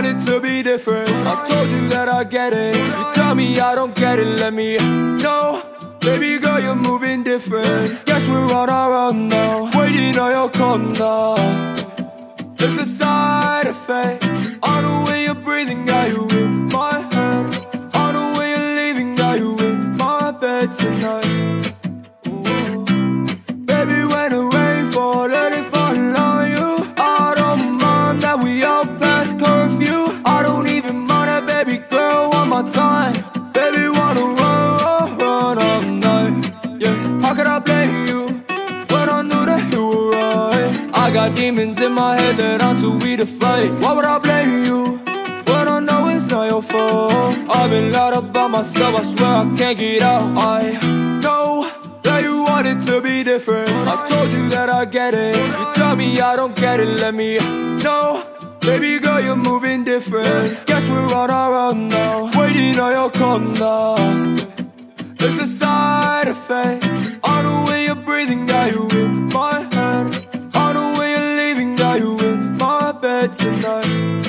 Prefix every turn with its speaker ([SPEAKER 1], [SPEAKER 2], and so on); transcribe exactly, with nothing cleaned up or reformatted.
[SPEAKER 1] want it to be different. I told you that I get it. You tell me I don't get it, let me know. Baby girl, you're moving different. Guess we're on our own now, waiting on your call now. There's a side effect on the way you're breathing, got you in my head. On the way you're leaving, got you in my bed tonight. Ooh. Baby, when the rain falls, let it fall on you. I don't mind that we all past curfew. I don't even mind that, baby girl, one more time. Baby, wanna run, run, run all night. Yeah, how could I blame you when I knew that you were right? I got demons in my head that I'm too weak to fight. Why would I blame you when I know it's not your fault? I've been locked up by myself, I swear I can't get out. I know that you want it to be different. I told you that I get it. You tell me I don't get it, let me know. Baby girl, you're moving different. Guess we're on our own now, waiting on your call now. There's a side effect on the way you're breathing, got you in my head. On the way you're leaving, got you in my bed tonight.